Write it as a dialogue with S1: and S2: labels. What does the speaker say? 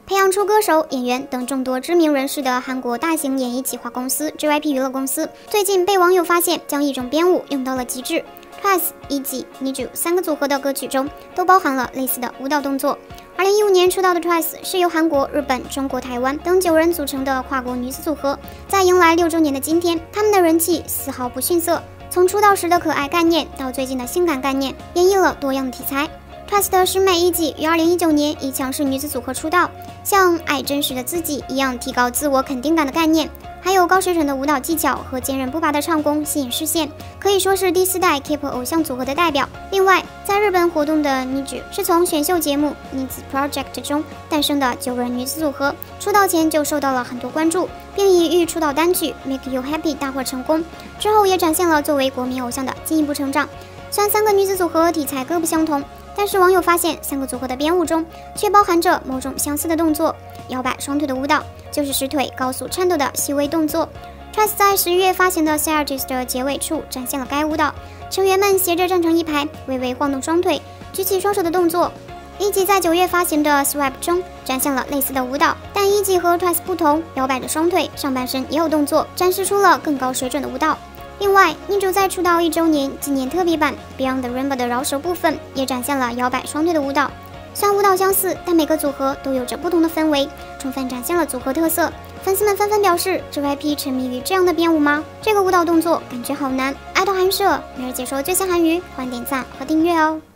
S1: 培养出歌手、演员等众多知名人士的韩国大型演艺企划公司 JYP 娱乐公司，最近被网友发现将一种编舞用到了极致。TWICE、EG、NiziU 3个组合的歌曲中都包含了类似的舞蹈动作。2015年出道的 TWICE 是由韩国、日本、中国、台湾等9人组成的跨国女子组合，在迎来6周年的今天，他们的人气丝毫不逊色。从出道时的可爱概念到最近的性感概念，演绎了多样的题材。TWICE 的师妹EG于2019年以强势女子组合出道，像爱真实的自己一样提高自我肯定感的概念，还有高水准的舞蹈技巧和坚韧不拔的唱功吸引视线，可以说是第4代 K-pop 偶像组合的代表。另外，在日本活动的 NiziU 是从选秀节目 Nizi Project 中诞生的9人女子组合，出道前就受到了很多关注，并以出道单曲 Make You Happy 大获成功，之后也展现了作为国民偶像的进一步成长。虽然3个女子组合题材各不相同，但是网友发现3个组合的编舞中却包含着某种相似的动作，摇摆双腿的舞蹈就是使腿高速颤抖的细微动作。TWICE 在11月发行的 Searches 的结尾处展现了该舞蹈，成员们斜着站成一排，微微晃动双腿，举起双手的动作。EG在9月发行的 Swipe 中展现了类似的舞蹈，但EG和 TWICE 不同，摇摆着双腿，上半身也有动作，展示出了更高水准的舞蹈。另外，NiziU在出道1周年纪念特别版 Beyond the Rainbow 的饶舌部分也展现了摇摆双腿的舞蹈。虽然舞蹈相似，但每个组合都有着不同的氛围，充分展现了组合特色。粉丝们纷纷表示 ，JYP 沉迷于这样的编舞吗？这个舞蹈动作感觉好难。爱豆韩社每日解说最新韩语，欢迎点赞和订阅哦。